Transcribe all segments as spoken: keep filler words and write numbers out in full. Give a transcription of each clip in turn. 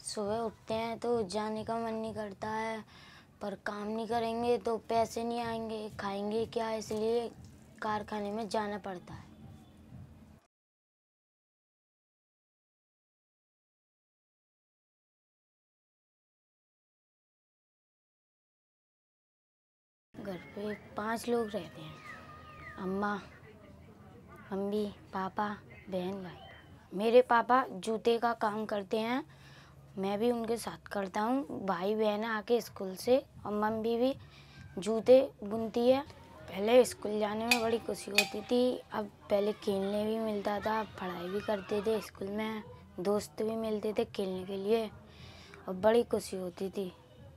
सुबह उठते हैं तो जाने का मन नहीं करता है, पर काम नहीं करेंगे तो पैसे नहीं आएंगे, खाएंगे क्या, इसलिए कारखाने में जाना पड़ता है। घर पे पांच लोग रहते हैं, अम्मा, मम्मी, पापा, बहन, भाई। मेरे पापा जूते का काम करते हैं, मैं भी उनके साथ करता हूँ। भाई बहन आके स्कूल से, और मम्मी भी जूते बुनती है। पहले स्कूल जाने में बड़ी खुशी होती थी, अब पहले खेलने भी मिलता था, पढ़ाई भी करते थे स्कूल में, दोस्त भी मिलते थे खेलने के लिए, और बड़ी खुशी होती थी।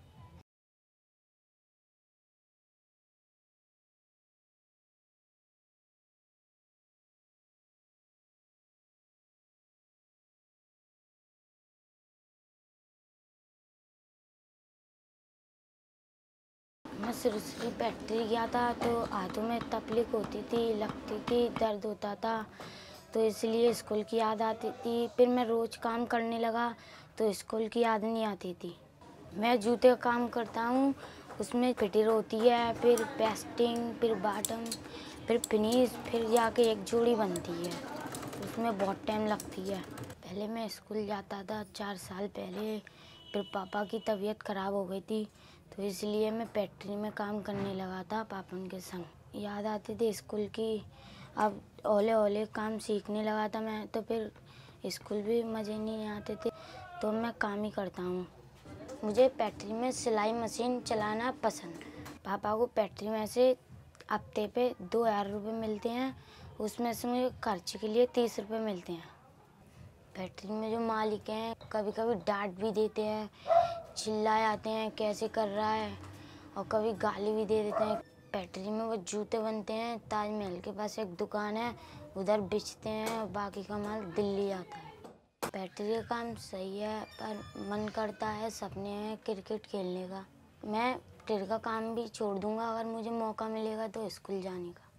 मैं शुरू से बैटरी गया था तो हाथों में तकलीफ होती थी, लगती थी, दर्द होता था, तो इसलिए स्कूल की याद आती थी। फिर मैं रोज़ काम करने लगा तो स्कूल की याद नहीं आती थी। मैं जूते का काम करता हूँ, उसमें फिटिंग होती है, फिर पेस्टिंग, फिर बॉटम, फिर फिनिश, फिर जाके एक जोड़ी बनती है, उसमें बहुत टाइम लगती है। पहले मैं स्कूल जाता था चार साल पहले, फिर पापा की तबीयत ख़राब हो गई थी तो इसलिए मैं फैक्ट्री में काम करने लगा था पापा के संग। याद आती थी स्कूल की, अब ओले ओले काम सीखने लगा था मैं, तो फिर स्कूल भी मज़े नहीं आते थे, तो मैं काम ही करता हूँ। मुझे फैक्ट्री में सिलाई मशीन चलाना पसंद। पापा को फैक्ट्री में से हफ्ते पे दो हज़ार रुपये मिलते हैं, उसमें से मुझे खर्च के लिए तीस रुपये मिलते हैं। फैक्ट्री में जो मालिक हैं कभी कभी डांट भी देते हैं, चिल्लाए आते हैं कैसे कर रहा है, और कभी गाली भी दे देते हैं। फैक्ट्री में वो जूते बनते हैं, ताजमहल के पास एक दुकान है, उधर बेचते हैं, और बाकी का माल दिल्ली आता है। फैक्ट्री का काम सही है, पर मन करता है, सपने हैं क्रिकेट खेलने का। मैं क्रिकेट का काम भी छोड़ दूंगा अगर मुझे मौका मिलेगा तो स्कूल जाने का।